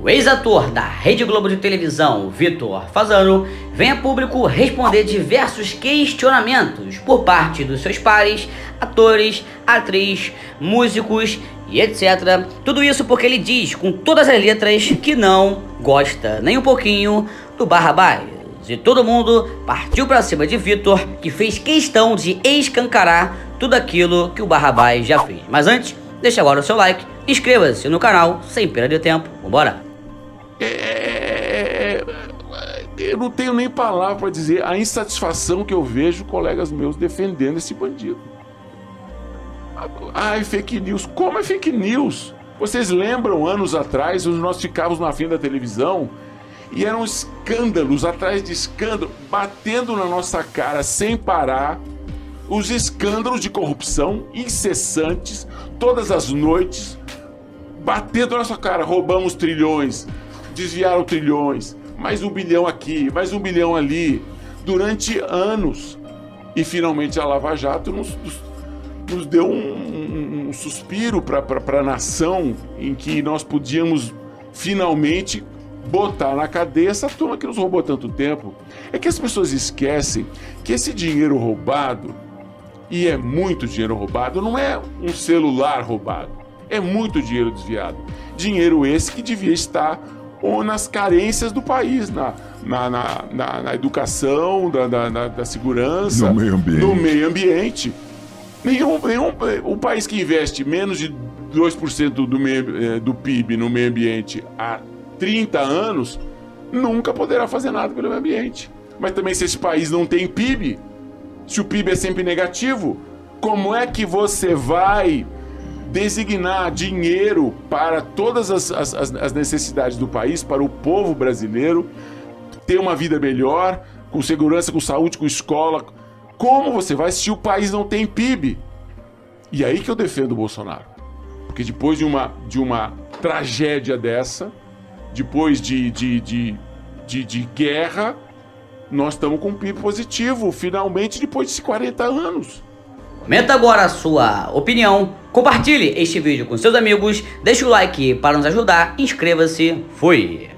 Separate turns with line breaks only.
O ex-ator da Rede Globo de televisão, Vitor Fasano, vem a público responder diversos questionamentos por parte dos seus pares, atores, atrizes, músicos e etc. Tudo isso porque ele diz com todas as letras que não gosta nem um pouquinho do Barrabás. E todo mundo partiu pra cima de Vitor, que fez questão de escancarar tudo aquilo que o Barrabás já fez. Mas antes, deixa agora o seu like, inscreva-se no canal, sem perder tempo, vambora!
Eu não tenho nem palavra para dizer a insatisfação que eu vejo colegas meus defendendo esse bandido. Ai, fake news. Como é fake news? Vocês lembram anos atrás, onde nós ficávamos na frente da televisão e eram escândalos atrás de escândalo, batendo na nossa cara sem parar, os escândalos de corrupção incessantes, todas as noites, batendo na nossa cara, roubamos trilhões, desviaram trilhões, mais 1 bilhão aqui, mais 1 bilhão ali, durante anos. E finalmente a Lava Jato nos deu um suspiro para a nação, em que nós podíamos finalmente botar na cadeia essa turma que nos roubou tanto tempo. É que as pessoas esquecem que esse dinheiro roubado, e é muito dinheiro roubado, não é um celular roubado, é muito dinheiro desviado. Dinheiro esse que devia estar ou nas carências do país, na educação, da segurança, no meio ambiente. Um país que investe menos de 2% do PIB no meio ambiente há 30 anos, nunca poderá fazer nada pelo meio ambiente. Mas também, se esse país não tem PIB, se o PIB é sempre negativo, como é que você vai designar dinheiro para todas as necessidades do país, para o povo brasileiro ter uma vida melhor, com segurança, com saúde, com escola? Como você vai se o país não tem PIB? E aí que eu defendo o Bolsonaro. Porque depois de uma tragédia dessa, depois de guerra, nós estamos com um PIB positivo, finalmente, depois de 40 anos.
Comenta agora a sua opinião, compartilhe este vídeo com seus amigos, deixe o like para nos ajudar, inscreva-se, fui!